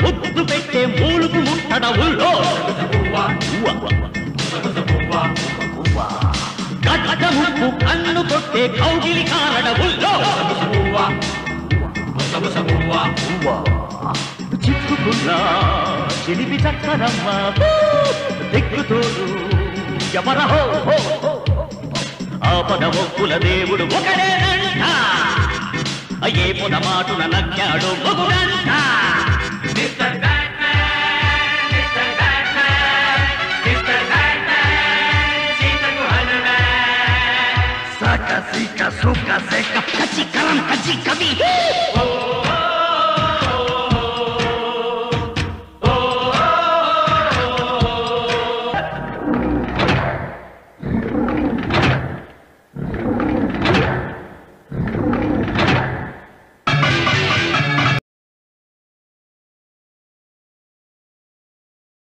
ముద్దు పెట్టే మూలుగు ముట్టడ ఉల్లో గడ్డ ముప్పు కన్ను కొట్టే కౌగిలి కారడ ఉల్లో చిక్కుకున్నా చిలిపి చక్కరమ్మ దిక్కుతోడు ఎవరహో ఆపద మొక్కుల దేవుడు ఒకడేనంట ఏ పొద మాటున నగ్గాడు మొగుడంట Saca, sica, suca, seca, cachi, caram, cachi, cabi.